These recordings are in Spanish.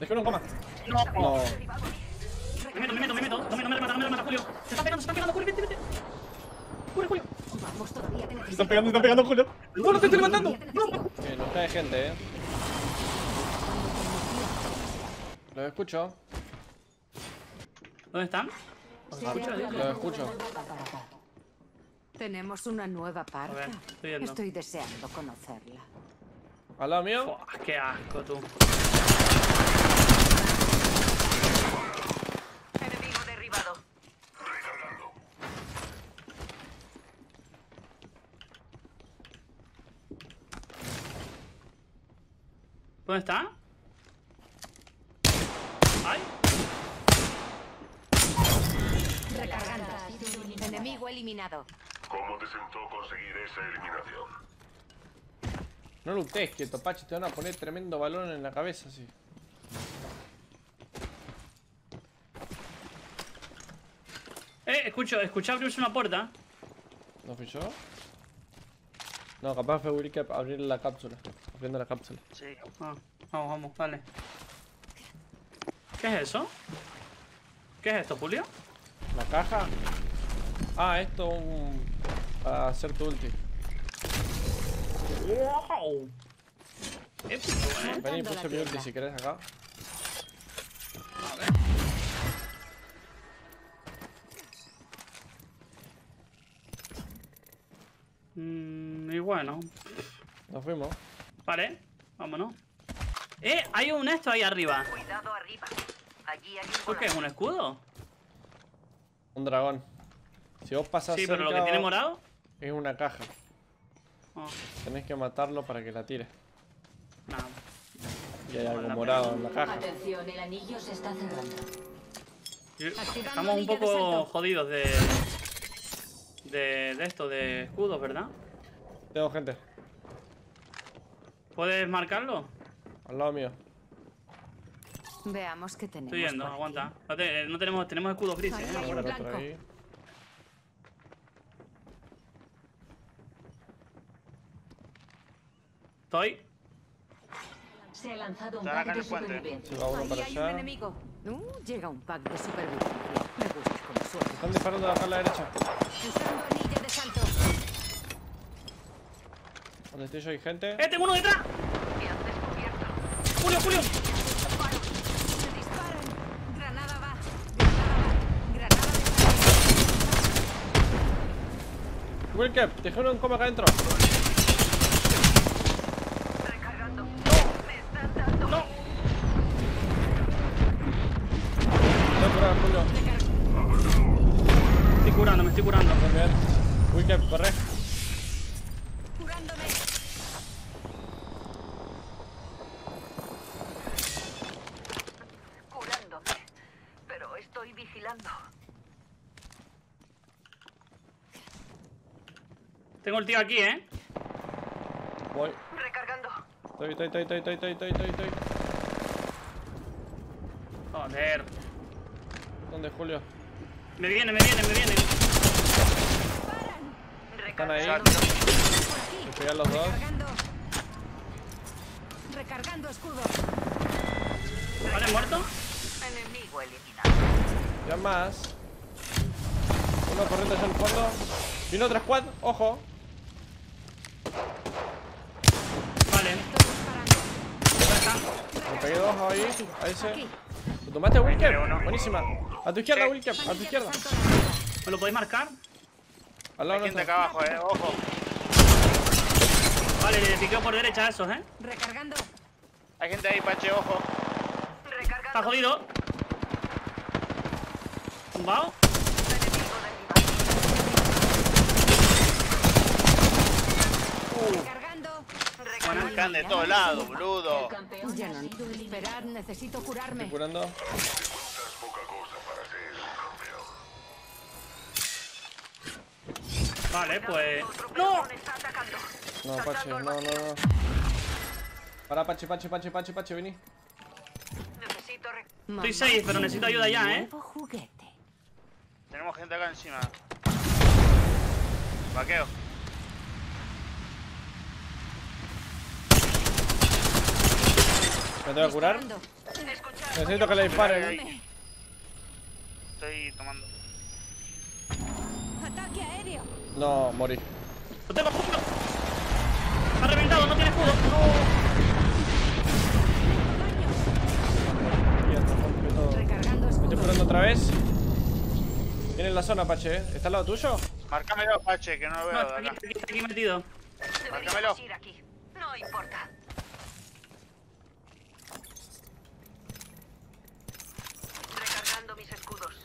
Dejé un coma. No. No. Me meto. No me mata, Julio. Se están pegando, Julio, vete. Corre, Julio. Vamos, todavía te necesito. Se están pegando, Julio. No, te estoy levantando. No. Nos cae gente, Los escucho. ¿Dónde están? Los escucho. Tenemos una nueva A parca. ver, estoy viendo. Estoy deseando conocerla. ¿Al lado mío? Buah, qué asco, tú. Enemigo derribado. ¿Dónde está? ¡Ay! Recargando. Enemigo eliminado. ¿Cómo te sentó conseguir esa eliminación? No lutees, quieto, Pachi. Te van a poner tremendo balón en la cabeza, sí. Escuché abrirse una puerta. ¿No fui yo? No, capaz fue Willy que abrir la cápsula. Abriendo la cápsula. Sí. Ah, vamos, dale. ¿Qué es eso? ¿Qué es esto, Julio? ¿La caja? Ah, esto para hacer tu ulti. ¡Wow! Épico, Vení, puse mi ulti si querés acá. A ver. Y bueno. Nos fuimos. Vale, vámonos. Hay un esto ahí arriba. Cuidado arriba. Allí hay ¿Esto qué es? ¿Un escudo? Un dragón. Si vos pasás Sí, pero lo cerca, que tiene morado. es una caja. Oh, Tenés que matarlo para que la tire. nada. Y hay algo Vale, morado en la caja. Atención, el anillo se está cerrando. Estamos un poco jodidos de esto, de escudos, ¿verdad? Tengo gente. ¿Puedes marcarlo? Al lado mío. Veamos qué tenemos. Estoy yendo, por aquí. aguanta. No tenemos escudos grises, Ahí ¿eh? hay un Ahora otro blanco. ahí. Estoy. Se ha lanzado un Están acá pack en de el puente. supervivencia. Se va uno Ahí para hay un allá. enemigo. Llega un pack de supervivencia. Me gusta como suena. Están disparando de acá a la derecha. Usando anilla de salto. Donde estoy yo hay gente. Tengo uno detrás! que has descubierto. ¡Julio! Se disparan. Granada va. Granada de Wilcap, dejé uno en coma acá adentro. Recargando. Me están dando. ¡No! Estoy curado, Julio. Me estoy curando. Muy bien. Wilcap, corre. curándome. Curándome. Pero estoy vigilando. Tengo el tío aquí, ¿eh? Voy. Recargando. Estoy. Joder. ¿Dónde, Julio? Me viene. Están ahí. Recargando. Me pegan los dos. Recargando escudo. ¿Vale, muerto? Enemigo eliminado. Ya más. Uno corriendo hacia el fondo. Vino otra squad, ojo. Vale. ¿Dónde están? Me pegué dos ahí. A ese. ¿Lo tomaste, Wilcap? Buenísima. A tu izquierda, Wilcap. A tu izquierda. ¿Me lo podéis marcar? Al Hay lado gente nuestro. acá abajo, ojo. Vale, le piqueo por derecha a esos, ¿eh? Recargando. Hay gente ahí, Pache, ojo. Está Recargando. jodido. Tumbado. Enemigo derribado. Recargando. Bueno, Están de todos lados, boludo. Ya no. Esperad, necesito curarme. Estoy curando. Encuentras poca cosa para ser un campeón. Vale, pues. Otro ¡No! pelotón está atacando. No, Pache, no. Para, Pache, vení. Necesito Estoy safe, pero necesito ayuda ya, ¿eh? Nuevo juguete. Tenemos gente acá encima. Vaqueo. ¿Me tengo que curar? Disparando. Escucha. Necesito que le disparen. Estoy tomando. ¡Ataque aéreo! No, morí. ¡Lo tengo justo! ¡Me ha reventado! ¡No tiene escudo! Ya está rompido todo. Recargando Me estoy escudo. curando otra vez. Viene en la zona, Pache, ¿eh? ¿Está al lado tuyo? Márcamelo, Pache, que no lo No, veo está de aquí, acá. está aquí metido. Márcamelo. Deberíamos ir aquí. No importa. Recargando mis escudos.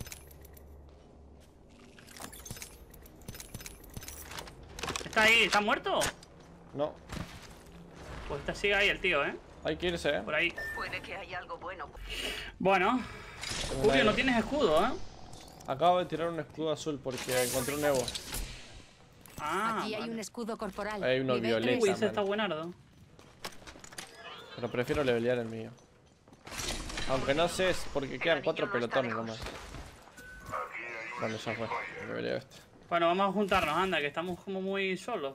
¿Está ahí? ¿Está muerto? No. Pues sigue ahí el tío, ¿eh? Hay que irse, ¿eh? Por ahí. Puede que haya algo bueno. Bueno. Julio, no tienes escudo, ¿eh? Acabo de tirar un escudo azul porque encontré un Evo. Ah, Aquí hay vale. un escudo corporal. Hay uno Nivel violeta. Uy, tres. ese está buenardo. Pero prefiero levelear el mío. Aunque no sé, es porque quedan 4 pelotones nomás. Bueno, ya fue. Leveleo este. Bueno, vamos a juntarnos, anda, que estamos como muy solos.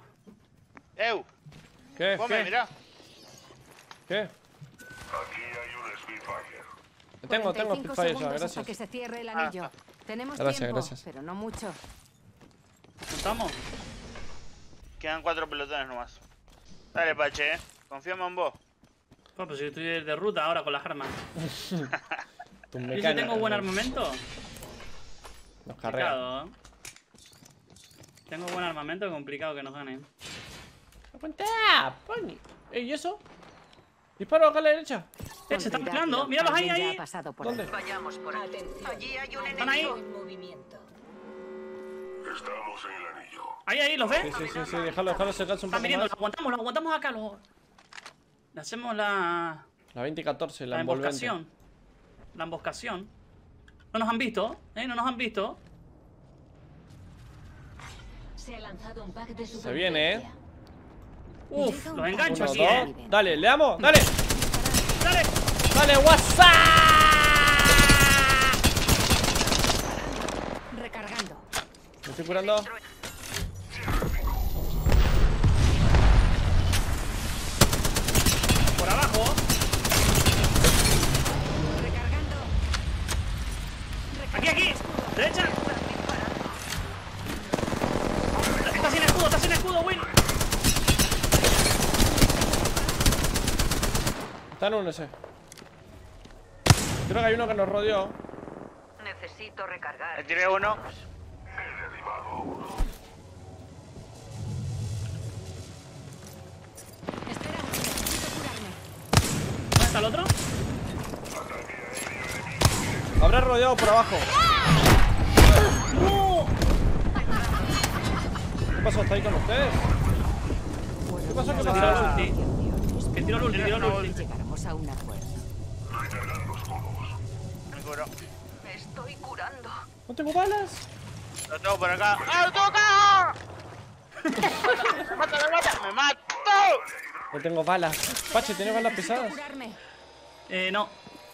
¿Qué? Come, ¿Qué? mirá. ¿Qué? Aquí hay un Spitfire. Tengo 45 Spitfire ya, segundos hasta gracias. que se cierre el anillo. Tenemos Gracias, tiempo, gracias. pero no mucho. ¿Juntamos? Quedan 4 pelotones nomás. Dale, Pache, Confiamos en vos. Pues, pues si estoy de ruta ahora con las armas. Tu ¿Y si mecánica, tengo buen ¿no? armamento? Nos carrea. Complicado, ¿eh? Tengo buen armamento, complicado que nos ganen. ¡Aguanta! ¡Pony! ¿Y eso? Disparo acá a la derecha. Se están Olvidadlo, mezclando, míralos ahí, alguien ya ahí. ha pasado por ¿Dónde? ahí. Vayamos por aquí. Allí hay un ¿Están ahí? enemigo. Estamos en el anillo. Ahí, ¿los ves? Sí, déjalo acercarse un Están poco viniendo, más. lo aguantamos acá. Le hacemos la 2014, la la envolvente. emboscación. La emboscación. No nos han visto, No nos han visto. Se ha lanzado un pack de Se viene, ¿eh? Uf, los engancho 1, aquí, 2. Dale, le damos. Dale. Dale. Dale, WhatsApp. Recargando. Me estoy curando. Por abajo. Recargando. Aquí. Derecha. Está sin escudo, Will. Está en un ese. Creo que hay uno que nos rodeó. Necesito recargar. Le tiré uno. Espera, necesito curarme. ¿Dónde está el otro? Habrá rodeado por abajo. ¡No! ¿Qué pasó? ¿Está ahí con ustedes? ¿Qué pasó? ¿Qué Que tiro pasó? el ulti. Que tiro el ulti. Llegamos a un acuerdo. Me curo. Me estoy curando. No tengo balas. Lo tengo por acá. ¡Ah, lo tengo acá! ¡Me mata! ¡Me mato! No tengo balas. Pache, ¿tenés balas Necesito pesadas? curarme. No.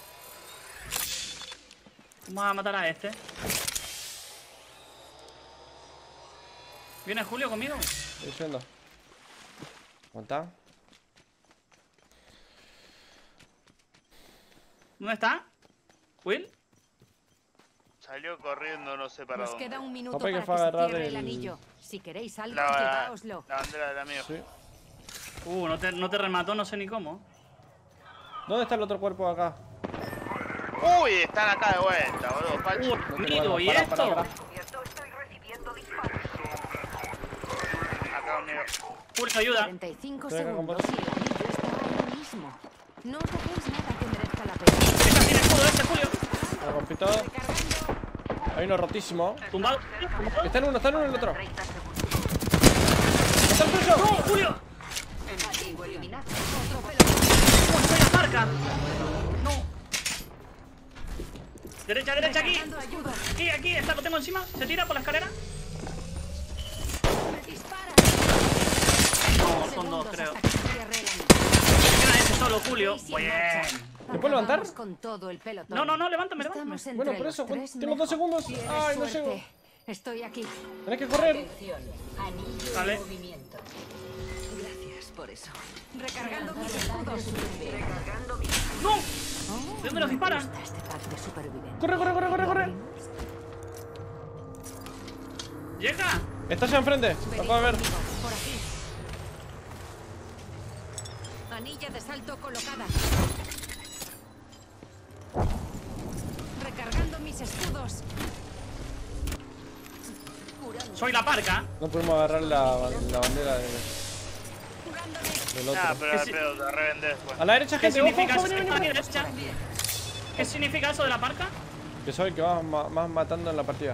Vamos a matar a este. ¿Viene Julio conmigo? Estoy yendo. Aguanta. ¿Dónde está? ¿Will? Salió corriendo, no sé para Nos dónde. queda un minuto Capaz que para fue a que se agarrar cierre el el- anillo. Si queréis algo, La lleváoslo. bandera del amigo. Sí. No te remató, no sé ni cómo. ¿Dónde está el otro cuerpo de acá? Uy, están acá de vuelta, boludo. Pache. No tengo Amigo, balas. ¿y Pará, esto? pará. Cierto, estoy recibiendo disparos. Acá conmigo. Julio, ayuda. 45 Estoy acá con segundos vos. y el anillo está ahí mismo. No os dejéis nada que merezca la pena. Está sin escudo este, Julio. Me rompí todo. Recargando. Hay uno rotísimo. Tumbado. Está en uno el otro. 30 segundos. ¡Está el tuyo! ¡No, Julio! Enemigo eliminado. ¡Oh, estoy a marca! No. Derecha, aquí. Recargando ayuda. Aquí, está, lo tengo encima. Se tira por la escalera. Dispara. No, son dos, Segundos creo. hasta que se cierre el anillo. Queda ese solo, Julio. Y sin Bien. marcha. ¿Me puedo levantar? Acabamos con todo el pelotón. No, levántame. Estamos entre Bueno, por los eso, tres tengo 2 mejor. segundos. Tienes Ay, no suerte. llego. Estoy aquí. Tenés que correr. Anillo Vale. en movimiento. Gracias por eso. Recargando mis escudos. Recargando mi... ¡No! Oh, ¿De dónde nos disparan? me gusta este pack de supervivencia. Corre, corre, corre, corre, corre. ¡Llega! Está allá enfrente. Lo puedo ver. Conmigo, por aquí. Anilla de salto colocada. Recargando mis escudos. Soy la parca. No pudimos agarrar la bandera Curándome. del otro. Nah, pero al sí. pedo, te revendés, pues. A la derecha, ¿Qué gente. Ojo, significa ojo, eso? vení, ¿Está a mi vení. derecha? ¿Qué significa eso de la parca? Que soy el que vas matando en la partida.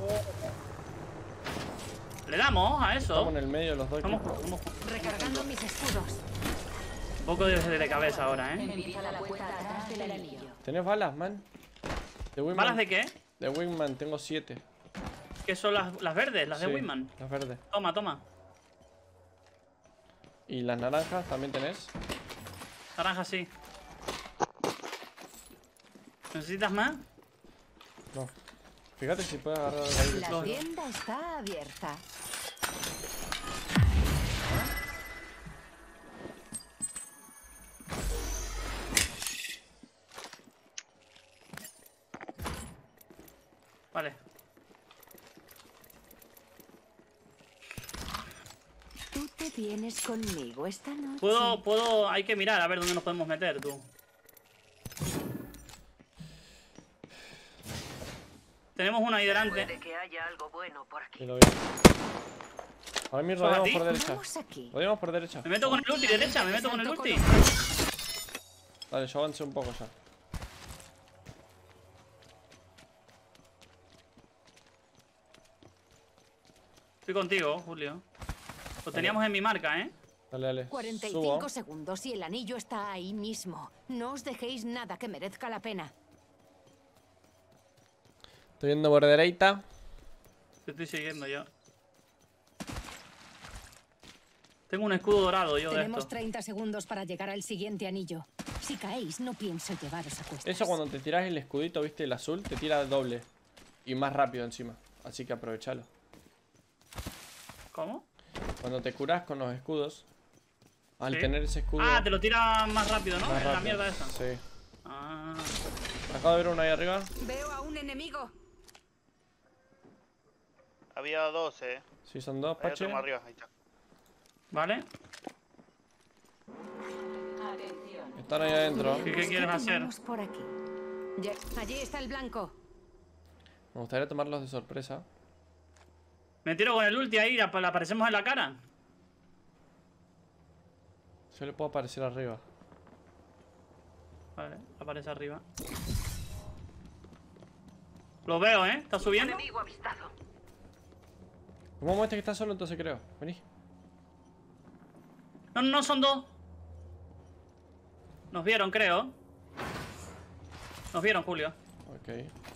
Le damos a eso. Estamos en el medio de los dos Vamos, equipos. vamos. Recargando mis escudos. Un poco de cabeza ahora, ¿eh? Empieza la vuelta atrás del anillo. ¿Tenés balas, man? De Wingman. ¿Balas de qué? De Wingman, tengo 7. ¿Qué son las verdes? Las de Sí, Wingman. Las verdes. Toma, toma. ¿Y las naranjas también tenés? Naranja sí. ¿Necesitas más? No. Fíjate si puedes agarrar algo ahí. La tienda está abierta. Vale. Tú te vienes conmigo esta noche. Puedo... Hay que mirar a ver dónde nos podemos meter, tú. Tenemos una ahí delante. Puede que haya algo bueno por aquí. Y lo vi. Ahora mismo ¿Son a rodeamos ti? por derecha. Vamos aquí. Rodeamos por derecha. Me meto con el ulti, derecha, me meto con el ulti. Dale, yo avancé un poco ya. Estoy contigo, Julio. Lo teníamos en mi marca, ¿eh? Dale, dale. 45 Subo. segundos y el anillo está ahí mismo. No os dejéis nada que merezca la pena. Estoy viendo por derecha. Te estoy siguiendo yo. Tengo un escudo dorado yo de Tenemos esto. 30 segundos para llegar al siguiente anillo. Si caéis, no pienso llevaros a cuestas. Eso cuando te tiras el escudito, viste, el azul, te tira doble. Y más rápido encima. Así que aprovechalo. ¿Cómo? Cuando te curas con los escudos, al Sí. tener ese escudo. Ah, te lo tira más rápido, ¿no? más En la rápido. mierda esa. Sí. Ah. Acabo de ver uno ahí arriba. Veo a un enemigo. Había 12, Sí, son dos, Hay Pache. otro más arriba, ahí está. ¿Vale? Atención. Están ahí adentro. ¿Qué quieres hacer? Tenemos por aquí. Allí está el blanco. Me gustaría tomarlos de sorpresa. Me tiro con el ulti ahí, le aparecemos en la cara. Yo le puedo aparecer arriba. Vale, aparece arriba. Lo veo, ¿eh? ¿Está subiendo? Enemigo avistado. Como muestra que está solo, entonces creo. Vení. No, no, son dos. Nos vieron, creo. Nos vieron, Julio. Ok.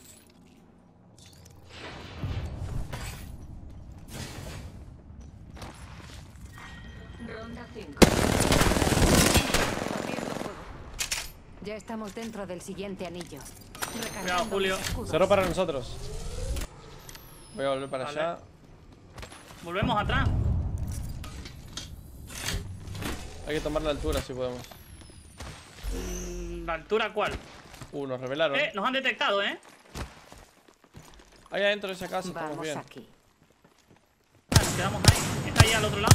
Ronda 5. Ya estamos dentro del siguiente anillo. Cuidado, Recargando Julio. mis escudos. Cerró para nosotros. Voy a volver para Vale. allá. Volvemos atrás. Hay que tomar la altura si podemos. ¿La altura cuál? Nos revelaron. Nos han detectado, ¿eh? Ahí adentro de esa casa estamos Vamos bien. aquí. Ah, nos quedamos ahí. Está ahí al otro lado.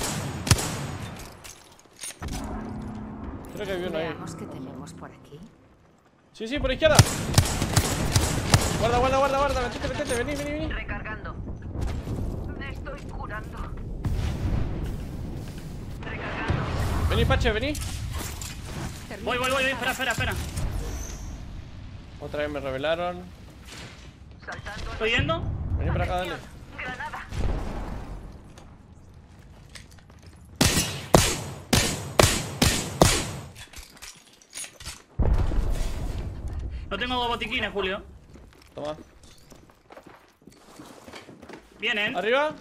Creo que hay uno ahí. Veamos qué tenemos por aquí. Sí, sí, por la izquierda. Guarda, guarda, guarda, guarda. Metete, metete. Vení, vení, vení. Recargando. Me estoy curando. Recargando. Vení, Pache, vení. Voy. Espera. Otra vez me revelaron. Saltando. ¿Estoy yendo? Vení para acá, dale. Granada. No tengo botiquines, Julio. Toma. Vienen. ¿Arriba?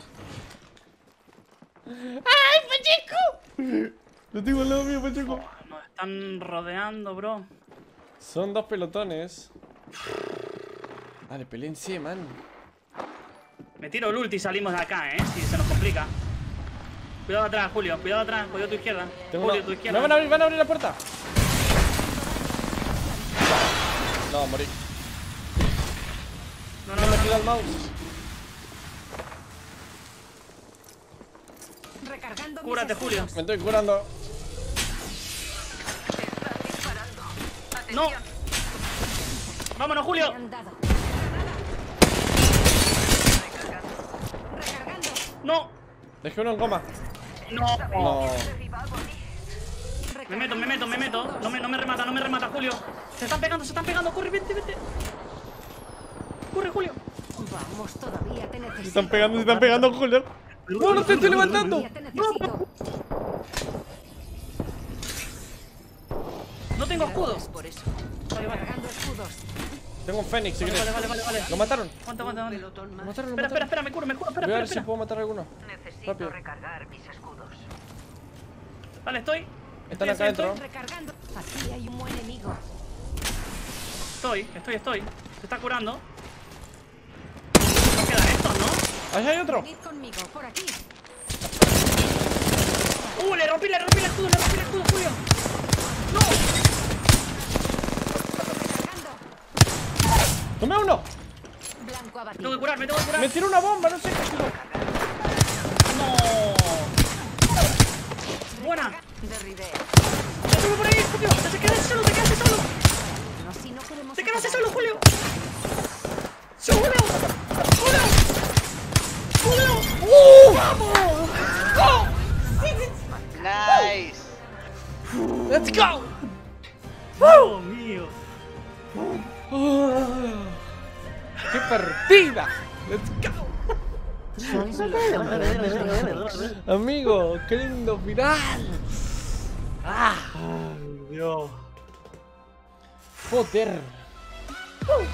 ¡Ay, Pacheco! Lo tengo al lado mío, Pacheco. Nos están rodeando, bro. Son dos pelotones. Dale, pelense, man. Me tiro el ulti y salimos de acá, si se nos complica. Cuidado atrás, Julio. Cuidado atrás. Cuidado a tu izquierda. Tengo Julio, uno. tu izquierda. Me van a abrir la puerta. No, morí. No, No me gira el mouse. Recargando mis Cúrate, Julio. escudos. Me estoy curando. Están disparando. No. Atención. Vámonos, Me Julio. han dado. Recargando. Recargando. No. Dejé uno en coma. No. No. Derribado a mí. Me meto. No me remata, Julio. Se están pegando. Corre, vete. Corre, Julio. Vamos, todavía te necesito. Se están pegando, Julio. No, no te estoy levantando. Todavía te necesito. No tengo escudo. Gracias por eso. Vale. Recargando escudos. Tengo un Fénix, si quieres. Vale. ¿Lo mataron? Aguanta. Lo mataron, Espera, me curo, Voy a ver si espera. puedo matar a alguno. Necesito Rápido. recargar mis escudos. Vale, estoy. Están acá adentro. Recargando. Aquí hay un buen enemigo. Estoy. Se está curando. Nos quedan estos, ¿no? Ahí hay otro. Venid conmigo, por aquí. Le rompí el escudo, Julio. No. Recargando. Tomé uno. Blanco abatido. Tengo que curarme. Me tiró una bomba, no sé qué tiró. No. Buena. Derribé. Ya sube por ahí, Julio. Te quedas solo. No, si no queremos Te quedas acabar. solo, Julio. Nice. Let's go. Dios mío. ¡Qué partida! Let's go. Sois los mejores. Amigo, qué lindo final. Dios. Joder.